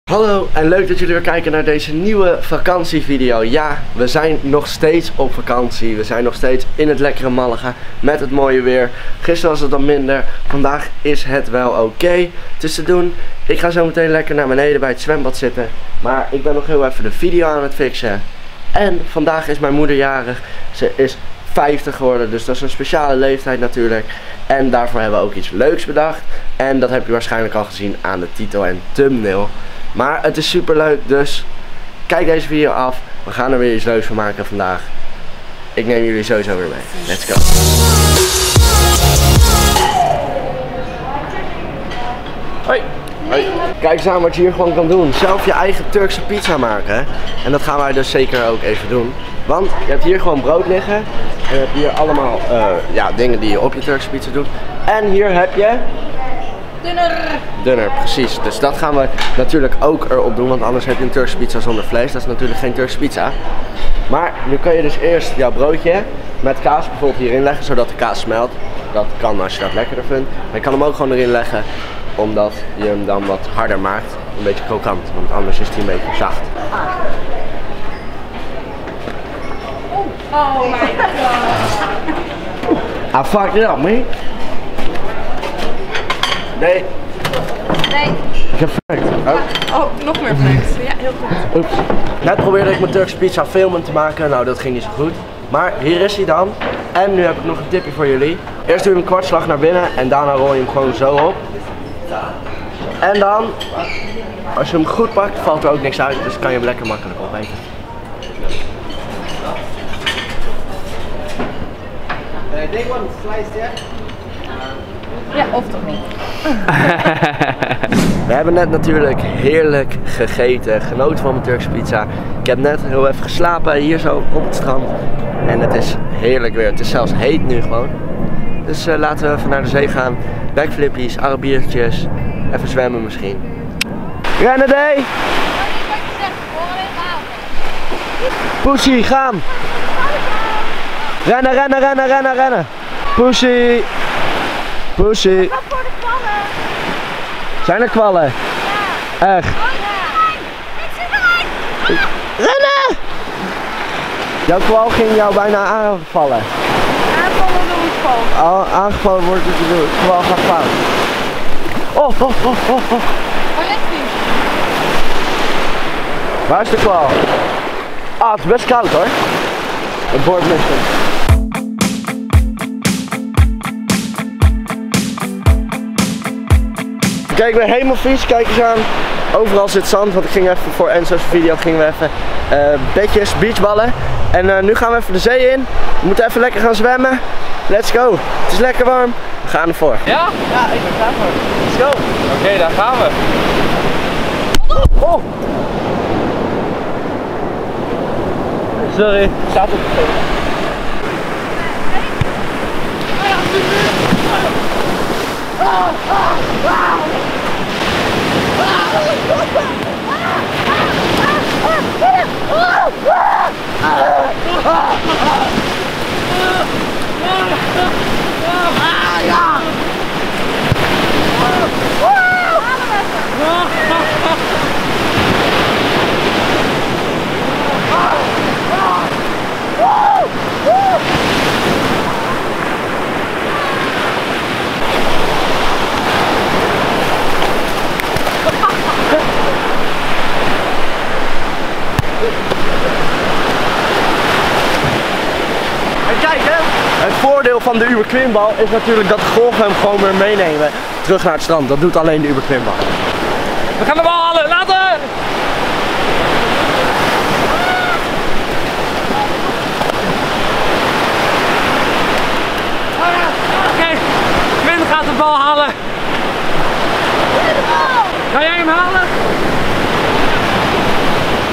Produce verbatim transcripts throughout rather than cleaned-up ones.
Hallo en leuk dat jullie weer kijken naar deze nieuwe vakantievideo. Ja, we zijn nog steeds op vakantie. We zijn nog steeds in het lekkere Malaga met het mooie weer. Gisteren was het dan minder. Vandaag is het wel oké. Okay. Het is te doen. Ik ga zo meteen lekker naar beneden bij het zwembad zitten. Maar ik ben nog heel even de video aan het fixen. En vandaag is mijn moeder jarig. Ze is vijftig geworden, dus dat is een speciale leeftijd natuurlijk. En daarvoor hebben we ook iets leuks bedacht. En dat heb je waarschijnlijk al gezien aan de titel en thumbnail. Maar het is super leuk, dus kijk deze video af. We gaan er weer iets leuks van maken vandaag. Ik neem jullie sowieso weer mee. Let's go. Hoi. Hoi. Kijk eens aan wat je hier gewoon kan doen. Zelf je eigen Turkse pizza maken. En dat gaan wij dus zeker ook even doen. Want je hebt hier gewoon brood liggen. En je hebt hier allemaal uh, ja, dingen die je op je Turkse pizza doet. En hier heb je... Dunner. Dunner, precies. Dus dat gaan we natuurlijk ook erop doen, want anders heb je een Turkse pizza zonder vlees. Dat is natuurlijk geen Turkse pizza. Maar nu kan je dus eerst jouw broodje met kaas bijvoorbeeld hierin leggen, zodat de kaas smelt. Dat kan als je dat lekkerder vindt. Maar je kan hem ook gewoon erin leggen, omdat je hem dan wat harder maakt. Een beetje krokant, want anders is hij een beetje zacht. Oh my god. I fucked it up, man. Nee. Nee. Ik heb verwerkt. Oh. oh, nog meer verwerkt. Ja, heel goed. Oeps. Net probeerde ik mijn Turkse pizza filmen te maken. Nou, dat ging niet zo goed. Maar hier is hij dan. En nu heb ik nog een tipje voor jullie. Eerst doe je hem kwartslag naar binnen en daarna rol je hem gewoon zo op. En dan, als je hem goed pakt, valt er ook niks uit. Dus kan je hem lekker makkelijk opeten. They want sliced, yeah? Ja, of toch niet? We hebben net natuurlijk heerlijk gegeten, genoten van mijn Turkse pizza. Ik heb net heel even geslapen hier zo op het strand. En het is heerlijk weer. Het is zelfs heet nu gewoon. Dus uh, laten we even naar de zee gaan. Backflippies, Arabiertjes, even zwemmen misschien. Rennen day! Pussy, gaan! Rennen, rennen, rennen, rennen, rennen! Pussy! Pussy! Wat voor de kwallen? Zijn er kwallen? Ja. Echt? Oh ja! Ik zit eruit! Rennen! Jouw kwal ging jou bijna aanvallen. Aanvallen door een kwal. Al aangevallen wordt het de kwal gaat fout. Oh, oh, oh, oh, oh. Waar ligt die? Waar is de kwal? Ah, het is best koud hoor. Het boord misten. Kijk, ik ben helemaal vies. Kijk eens aan. Overal zit zand, want ik ging even voor Enzo's video gingen we even uh, bedjes, beachballen. En uh, nu gaan we even de zee in. We moeten even lekker gaan zwemmen. Let's go. Het is lekker warm. We gaan ervoor. Ja? Ja, ik ben klaar voor. Let's go. Oké, okay, daar gaan we. Oh. Sorry. Staat op de film. En kijk hè, het voordeel van de Uberklimbal is natuurlijk dat de golven hem gewoon weer meenemen terug naar het strand. Dat doet alleen de Uberklimbal. We gaan de bal halen, laten! Oké, okay. Quinn gaat de bal halen. Ga jij hem halen?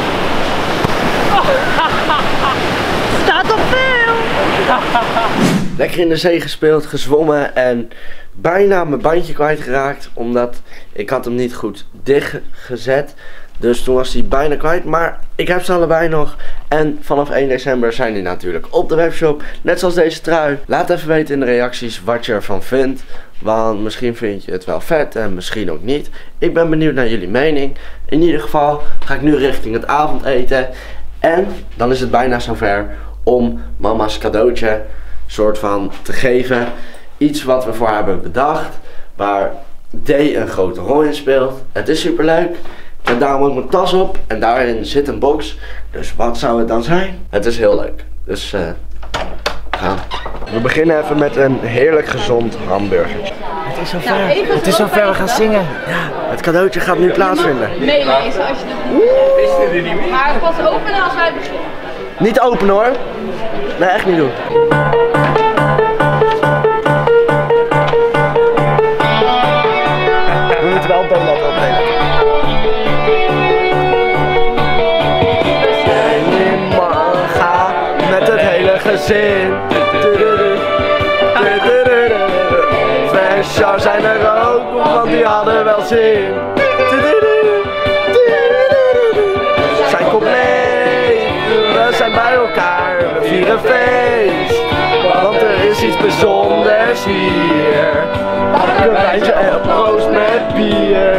Staat op film! Lekker in de zee gespeeld, gezwommen en bijna mijn bandje kwijtgeraakt. Omdat ik had hem niet goed dichtgezet. Dus toen was hij bijna kwijt. Maar ik heb ze allebei nog. En vanaf één december zijn die natuurlijk op de webshop. Net zoals deze trui. Laat even weten in de reacties wat je ervan vindt. Want misschien vind je het wel vet en misschien ook niet. Ik ben benieuwd naar jullie mening. In ieder geval ga ik nu richting het avondeten. En dan is het bijna zover om mama's cadeautje soort van te geven. Iets wat we voor haar hebben bedacht. Waar D een grote rol in speelt. Het is super leuk. En daarom ook mijn tas op. En daarin zit een box. Dus wat zou het dan zijn? Het is heel leuk. Dus uh, we gaan. We beginnen even met een heerlijk gezond hamburgertje. Het is zover. Nou, het is zover, we gaan zingen. Ja, het cadeautje gaat nu plaatsvinden. Meelezen als je het doet. Maar pas openen als wij beginnen. Niet open hoor. Nee, echt niet doen. We moeten wel donut opnemen. We zijn in Malaga met het hele gezin. Fresh zijn er ook, want die hadden wel zin. We zijn compleet, we zijn bij elkaar, we vieren feest. Want er is iets bijzonders hier. Een wijntje en een proost met bier.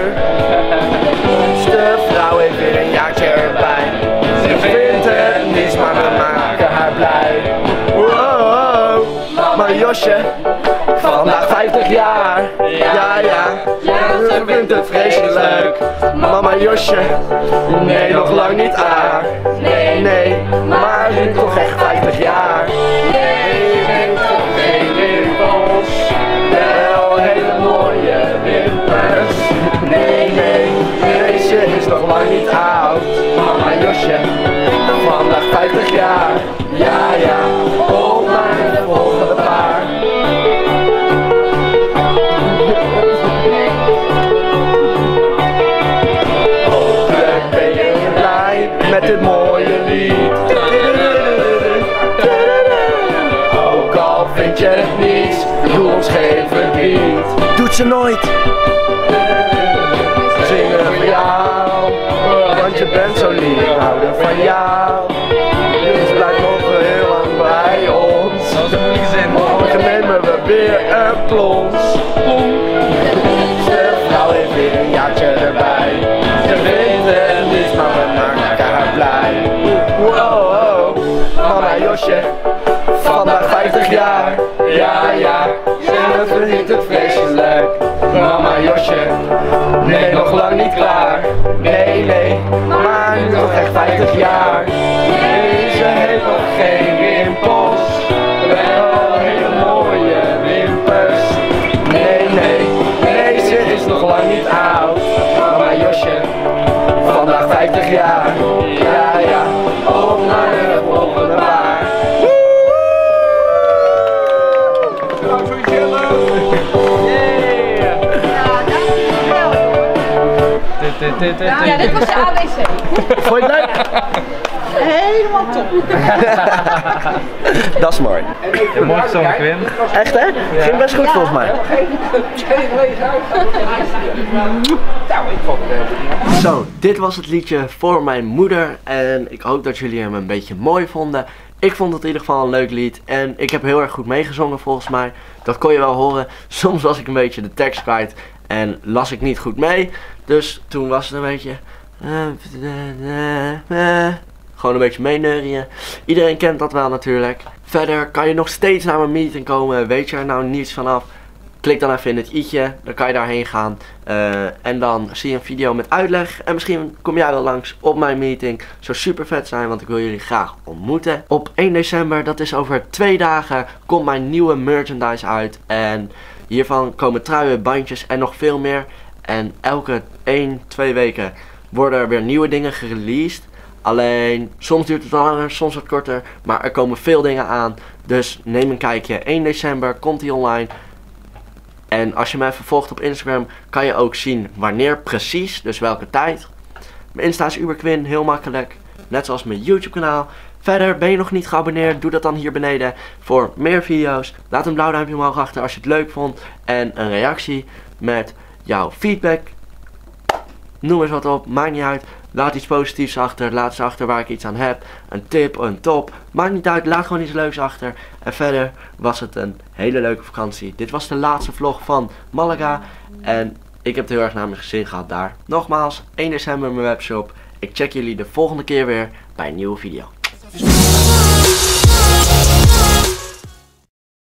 De vrouw heeft weer een jaartje erbij. Ze vindt het niets, maar we maken haar blij. Wow, maar Josje, vandaag vijftig jaar. Ja, ja, ze vindt het vreselijk leuk. Mama Josje, nee, nog lang niet aan. Nee, nee, maar nu toch echt vijftig jaar. Nee, toch geen rimpels. Wel hele mooie wimpers. Nee, nee, deze is nog lang niet oud. Mama Josje, vandaag vijftig jaar. Ja, ja, kom naar de volgende paar. Hopelijk ben je blij met dit mooie lied. Ook al vind je het niets, doe ons geen verdriet. Doet ze nooit. Zingen voor jou, want je bent zo lief, houden van jou. Dus blijf nog heel lang bij ons. Morgen nemen we weer een plons. De vrouw heeft weer een jaartje erbij. Ze vindt het niets, maar we maken haar blij. Wow, wow, mama Josje, vandaag vijftig jaar. Ja, ja, ze vindt het vreselijk. Mama Josje, nee, nog lang niet klaar. Nee, nee, maar nu nog echt vijftig jaar. Nee, ze heeft nog geen rimpels. Wel hele mooie wimpers. Nee, nee, deze is nog lang niet oud. Mama Josje, vandaag vijftig jaar. Ja, ja, op naar de volgende paar. Bedankt voor je chillen. Ja, dit was de A B C. Vond je het leuk? Helemaal top. Dat is mooi. Mooi zo, Quinn. Echt hè? Ging best goed volgens mij. Zo, dit was het liedje voor mijn moeder. En ik hoop dat jullie hem een beetje mooi vonden. Ik vond het in ieder geval een leuk lied. En ik heb heel erg goed meegezongen volgens mij. Dat kon je wel horen. Soms was ik een beetje de tekst kwijt. En las ik niet goed mee. Dus toen was het een beetje... Gewoon een beetje meeneurien. Iedereen kent dat wel natuurlijk. Verder kan je nog steeds naar mijn meeting komen. Weet je er nou niets vanaf? Klik dan even in het i'tje. Dan kan je daarheen gaan. Uh, en dan zie je een video met uitleg. En misschien kom jij wel langs op mijn meeting. Zou super vet zijn, want ik wil jullie graag ontmoeten. Op één december, dat is over twee dagen, komt mijn nieuwe merchandise uit. En hiervan komen truien, bandjes en nog veel meer. En elke één, twee weken worden er weer nieuwe dingen gereleased. Alleen, soms duurt het wat langer, soms wat korter. Maar er komen veel dingen aan. Dus neem een kijkje. één december komt die online. En als je mij vervolgt op Instagram, kan je ook zien wanneer precies. Dus welke tijd. Mijn Insta is uberquinn, heel makkelijk. Net zoals mijn YouTube kanaal. Verder, ben je nog niet geabonneerd, doe dat dan hier beneden voor meer video's. Laat een blauw duimpje omhoog achter als je het leuk vond. En een reactie met jouw feedback. Noem eens wat op, maakt niet uit. Laat iets positiefs achter, laat eens achter waar ik iets aan heb. Een tip, een top, maakt niet uit, laat gewoon iets leuks achter. En verder was het een hele leuke vakantie. Dit was de laatste vlog van Malaga. En ik heb het heel erg naar mijn zin gehad daar. Nogmaals, één december mijn webshop. Ik check jullie de volgende keer weer bij een nieuwe video.